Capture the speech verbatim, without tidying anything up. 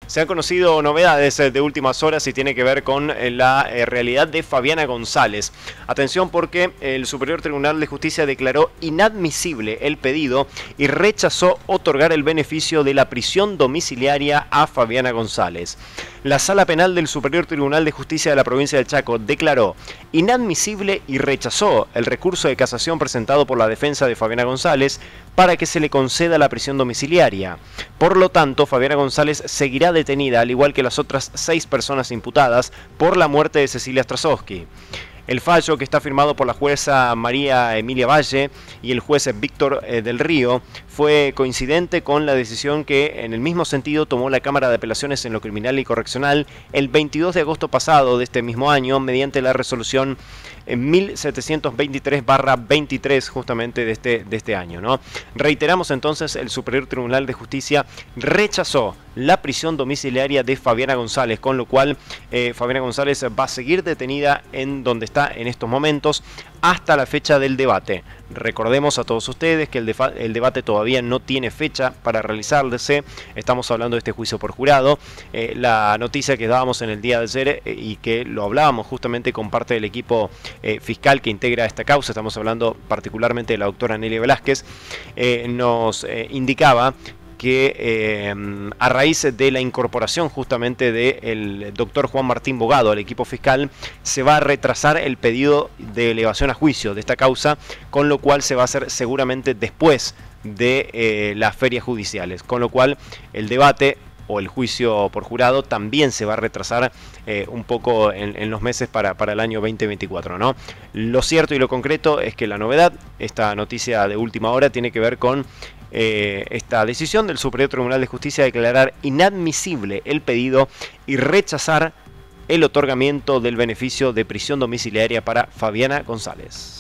Se han conocido novedades de últimas horas y tiene que ver con la realidad de Fabiana González. Atención, porque el Superior Tribunal de Justicia declaró inadmisible el pedido y rechazó otorgar el beneficio de la prisión domiciliaria a Fabiana González. La Sala Penal del Superior Tribunal de Justicia de la provincia del Chaco declaró inadmisible y rechazó el recurso de casación presentado por la defensa de Fabiana González para que se le conceda la prisión domiciliaria. Por lo tanto, Fabiana González seguirá detenida, al igual que las otras seis personas imputadas por la muerte de Cecilia Strasowski. El fallo, que está firmado por la jueza María Emilia Valle y el juez Víctor eh, del Río, fue coincidente con la decisión que en el mismo sentido tomó la Cámara de Apelaciones en lo Criminal y Correccional el veintidós de agosto pasado de este mismo año, mediante la resolución mil setecientos veintitrés barra veintitrés justamente de este, de este año, ¿no? Reiteramos entonces, el Superior Tribunal de Justicia rechazó la prisión domiciliaria de Fabiana González, con lo cual eh, Fabiana González va a seguir detenida en donde está en estos momentos hasta la fecha del debate. Recordemos a todos ustedes que el, el debate todavía no tiene fecha para realizarse. Estamos hablando de este juicio por jurado. Eh, la noticia que dábamos en el día de ayer eh, y que lo hablábamos justamente con parte del equipo eh, fiscal que integra esta causa, estamos hablando particularmente de la doctora Nelia Velázquez, eh, nos eh, indicaba que eh, a raíz de la incorporación justamente del doctor Juan Martín Bogado al equipo fiscal, se va a retrasar el pedido de elevación a juicio de esta causa, con lo cual se va a hacer seguramente después de eh, las ferias judiciales, con lo cual el debate o el juicio por jurado también se va a retrasar eh, un poco en, en los meses para, para el año veinte veinticuatro, ¿no? Lo cierto y lo concreto es que la novedad, esta noticia de última hora, tiene que ver con eh, esta decisión del Superior Tribunal de Justicia de declarar inadmisible el pedido y rechazar el otorgamiento del beneficio de prisión domiciliaria para Fabiana González.